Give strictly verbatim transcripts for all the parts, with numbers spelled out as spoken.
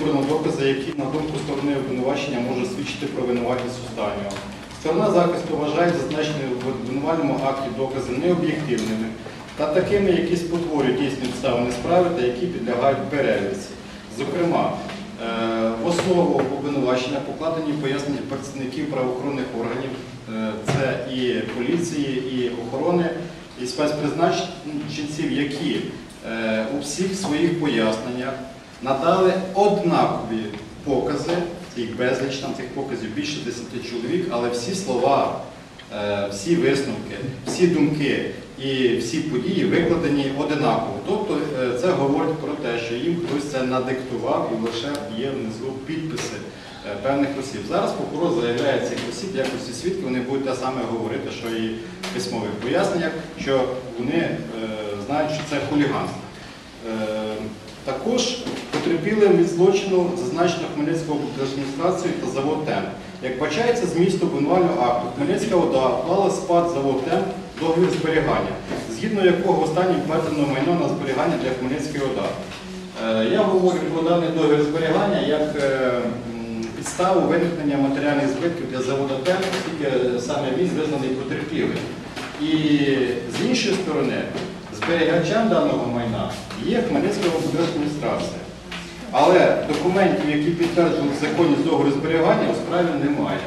зібрано докази, які, на думку сторони обвинувачення, можуть свідчити про винуватість останнього. Сторона захисту вважає зазначені в обвинувальному акті докази необ'єктивними та такими, які спотворюють дійсні обставини справи та які підлягають перевірці. Зокрема, в основу обвинувачення покладені пояснення представників правоохоронних органів, це і поліції, і охорони, і спецпризначенців, які у всіх своїх поясненнях надали однакові покази, їх безліч, там цих показів більше десяти чоловік, але всі слова, всі висновки, всі думки і всі події викладені одинаково. Тобто це говорить про те, що їм хтось це надиктував і лише є внизу підписи певних осіб. Зараз прокурор заявляє цих осіб в якості свідків, вони будуть те саме говорити, що і в письмових поясненнях, що вони е, знають, що це хуліганство. Е, також потерпіли від злочину зазначено Хмельницькою облдержадміністрацією та завод «Темп». Як бачається з місту обвинувального акту, Хмельницька ОДА вклала спад завод «Темп» договір зберігання, згідно якого останнім введено майно на зберігання для Хмельницької ОДА. Е, я говорю про даний договір зберігання як е, підставу виникнення матеріальних збитків для заводу «Темп», оскільки саме він визнаний потерпілим. І з іншої сторони, зберігачем даного майна є Хмельницька облдержадміністрація. Але документів, які підтверджують законність договору зберігання, у справі немає.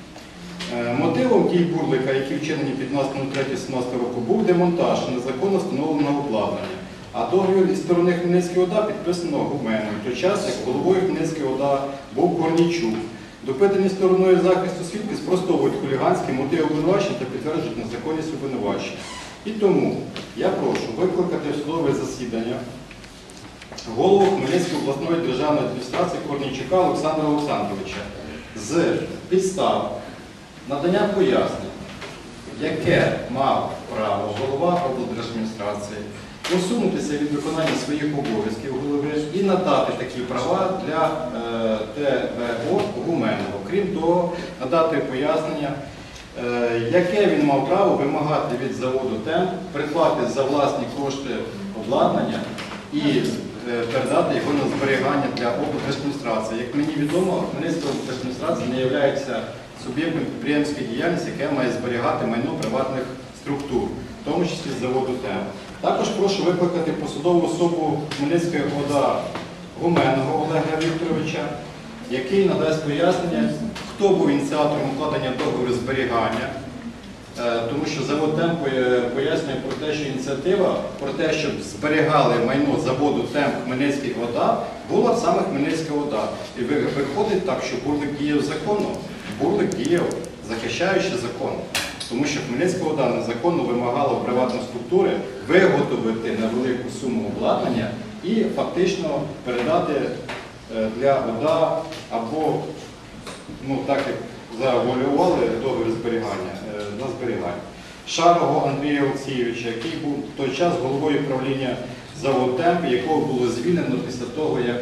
Мотивом дій Бурлика, які вчинені п'ятнадцятого третього сімнадцятого року, був демонтаж незаконно встановленого обладнання. А договір із сторони Хмельницької ОДА підписано Гуменом, в той час, як головою Хмельницької ОДА був Корнійчук. Допитані стороною захисту свідки спростовують хуліганські мотиви обвинувачення та підтверджують незаконність обвинувачення. І тому я прошу викликати в судове засідання голову Хмельницької обласної державної адміністрації Корнійчука Олександра Олександровича з підстав надання пояснень, яке мав право голова облдержадміністрації усунутися від виконання своїх обов'язків голови і надати такі права для е, Т В О Гуменного. Крім того, надати пояснення, е, яке він мав право вимагати від заводу «Темп» придбати за власні кошти обладнання і е, передати його на зберігання для облдержадміністрації. Як мені відомо, Хмельницька облдержадміністрація не є суб'єктом підприємської діяльності, яке має зберігати майно приватних структур, в тому числі з заводу «Темп». Також прошу викликати посадову особу Хмельницької ОДА Гуменного Олега Вікторовича, який надасть пояснення, хто був ініціатором укладення договору зберігання, тому що завод «Темп» пояснює про те, що ініціатива, про те, щоб зберігали майно заводу «Темп» Хмельницької ОДА, була саме Хмельницька ОДА. І виходить так, що Бурлик діяв законно, Бурлик діяв захищаючи закон. Тому що Хмельницька ОДА незаконно вимагала у приватної структури виготовити невелику суму обладнання і фактично передати для ОДА або, ну так як завуалювали договір зберігання, на зберігання. Шарого Андрія Олексійовича, який був в той час головою правління завод «Темп», якого було звільнено після того, як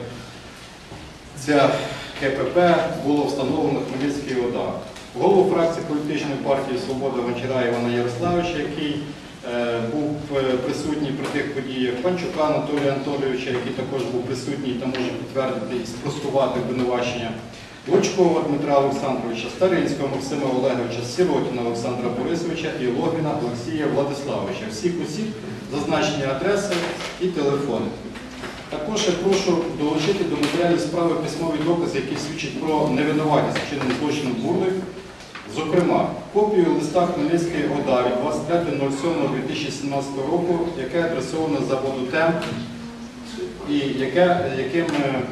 ця К П П було встановлено Хмельницькою ОДА. Голову фракції політичної партії «Свобода» Гончара Івана Ярославовича, який е, був присутній при тих подіях, Панчука Анатолія Анатолійовича, який також був присутній та може підтвердити і спростувати обвинувачення, Лучкова Дмитра Олександровича, Старинського Максима Олеговича, Сиротіна Олександра Борисовича і Логвіна Олексія Владиславовича. Всіх осіб зазначені адреси і телефони. Також я прошу долучити до матеріалів справи письмові докази, які свідчать про невинуватість вчинення злочину Бурлик. Зокрема, копію листа Хмельницької ОДА від двадцять третього сьомого дві тисячі сімнадцятого року, яке адресовано заводу «Темп» і яке, яким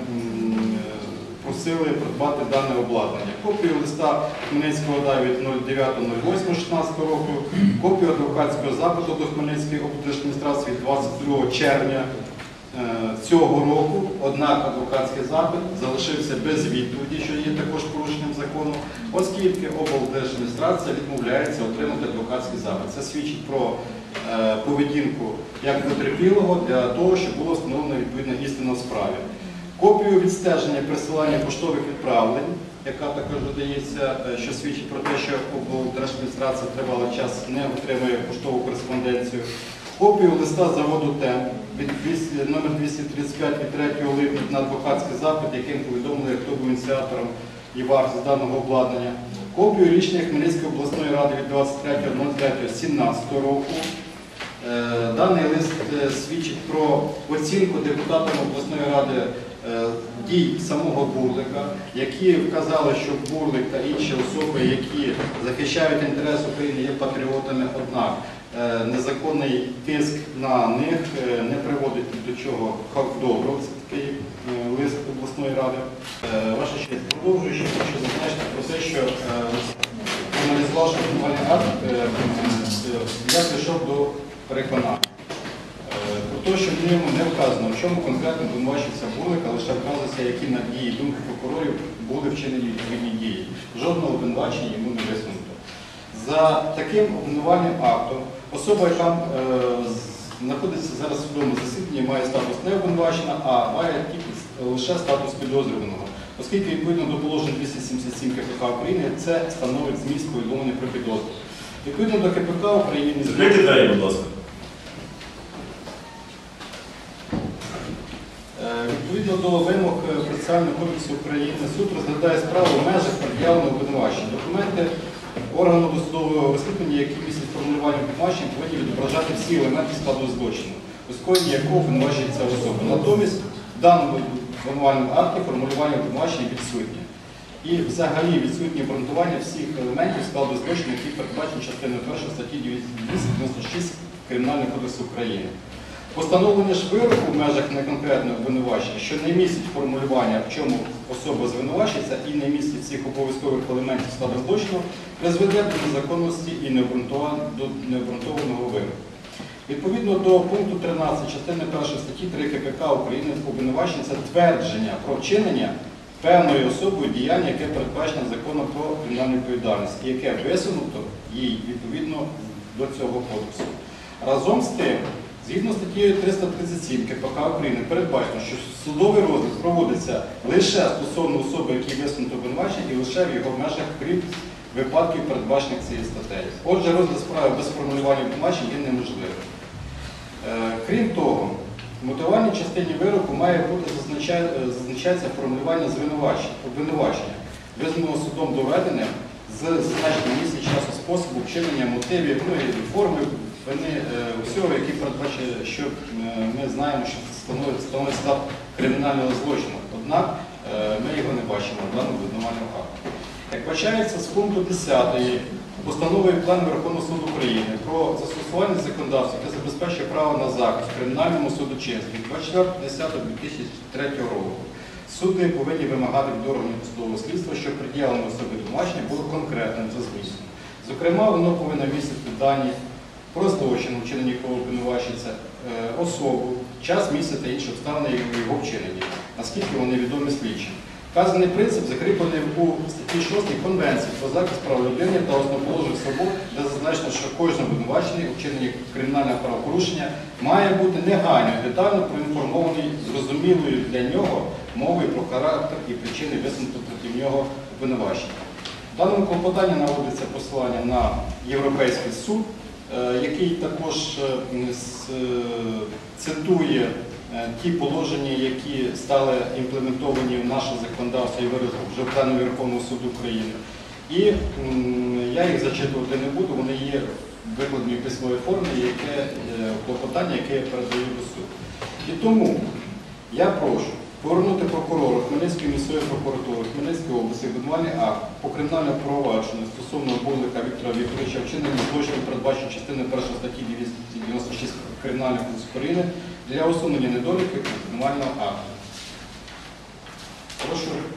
просили придбати дане обладнання. Копію листа Хмельницької ОДА від дев'ятого восьмого шістнадцятого року, копію адвокатського запиту до Хмельницької облдержадміністрації від двадцять другого червня цього року, однак адвокатський запит залишився без відповіді, що є також порушенням закону, оскільки облдержадміністрація відмовляється отримати адвокатський запит. Це свідчить про е, поведінку як потерпілого для того, щоб було встановлено відповідна істина в справі. Копію відстеження присилання поштових відправлень, яка також додається, що свідчить про те, що облдержадміністрація тривалий час не отримує поштову кореспонденцію. Копію листа заводу ТЕМ від номер двісті тридцять п'ять від третього липня на адвокатський запит, яким повідомили, хто був ініціатором і вартість даного обладнання. Копію рішення Хмельницької обласної ради від двадцять третього третього сімнадцятого року. Даний лист свідчить про оцінку депутатам обласної ради дій самого Бурлика, які вказали, що Бурлик та інші особи, які захищають інтерес України, є патріотами, однак незаконний тиск на них не приводить до чого доброго. Це такий лист обласної ради. Ваша честь, продовжуючи, хочу зазначити про те, що аналізувавши обвинувальний акт, я прийшов до переконання. Про те, що в ньому не вказано, в чому конкретно обвинувачується Бурлик, а лише вказується, які на дії думки прокурорів були вчинені відповідні дії. Жодного обвинувачення йому не висунуто. За таким обвинувальним актом особа, яка е, знаходиться зараз в судовому засіданні, має статус не обвинувачена, а має тільки лише статус підозрюваного. Оскільки відповідно до положень двісті сімдесят сім КПК України це становить зміст повідомлення про підозру. Відповідно до КПК України... Закрийте двері, будь ласка. Відповідно до вимог Процесуального кодексу України, суд розглядає справу в межах пред'явленого обвинувачення. Документи органу досудового розслідування, які містять формулювання обвинувачення, повинні відображати всі елементи складу злочину, у скоєнні якого обвинувачується особа. Натомість в даному обвинувальному акті формулювання обвинувачення відсутнє. І взагалі відсутнє обґрунтування всіх елементів складу злочину, які передбачені частиною першої статті двісті дев'яносто шість Кримінального кодексу України. Постановлення ж вироку в межах неконкретного обвинувачення, що не містить формулювання, в чому особа звинувачується, і не містить всіх обов'язкових елементів складу злочину, призведе до незаконності і до необґрунтованого вироку. Відповідно до пункту тринадцять частини першої статті три КПК України, обвинувачення – це твердження про вчинення певною особою діяння, яке передбачено законом про кримінальну відповідальність, і яке висунуто їй відповідно до цього кодексу. Разом з тим, згідно статтею триста тридцять сім КПК України передбачено, що судовий розгляд проводиться лише стосовно особи, які висунуто обвинувачення, і лише в його межах, крім випадків, передбачених цією статтею. Отже, розгляд справи без формулювання обвинувачень є неможливим. Е, крім того, в мотивувальній частині вироку має бути зазначається формулювання обвинувачення, визнаного судом доведеним з зазначенням місця, часу, способу, вчинення, мотивів, ну і форми вини усього, які передбачає, що ми знаємо, що становить, становить став кримінального злочину. Однак ми його не бачимо в даному обвинувальному акті. Як бачається з пункту десятого постанови плану Верховного суду України про застосування законодавства, яке забезпечує право на захист в кримінальному судочинстві двадцять четвертого десятого дві тисячі третього року, суди повинні вимагати від органів досудового слідства, щоб пред'явлення особи обвинувачення було конкретним за змістом. Зокрема, воно повинно містити дані про злочин, вчинення якого обвинувачується, особу, час, місце та інші обставини його вчинення, наскільки вони відомі слідчим. Вказаний принцип закріплений у статті шостій Конвенції про захист прав людини та основоположних свобод, де зазначено, що кожен обвинувачений у вчиненні кримінального правопорушення має бути негайно і детально проінформований зрозумілою для нього мовою про характер і причини висунутого проти нього обвинувачення. В даному клопотанні наводиться посилання на Європейський суд, який також цитує ті положення, які стали імплементовані в наше законодавство і вже в пленумі Верховного суду України. І я їх зачитувати не буду, вони є викладені в письмовій формі, яке клопотання, яке я передаю до суду. І тому я прошу повернути прокурору Хмельницької міської прокуратури Хмельницької області обвинувальний акт по кримінальному провадженню стосовно Бурлика Віктора Вікторовича вчинення злочину, передбачено частиною першої статті двісті дев'яносто шість Кримінального кодексу України для усунення недоліків обвинувального акту. Прошу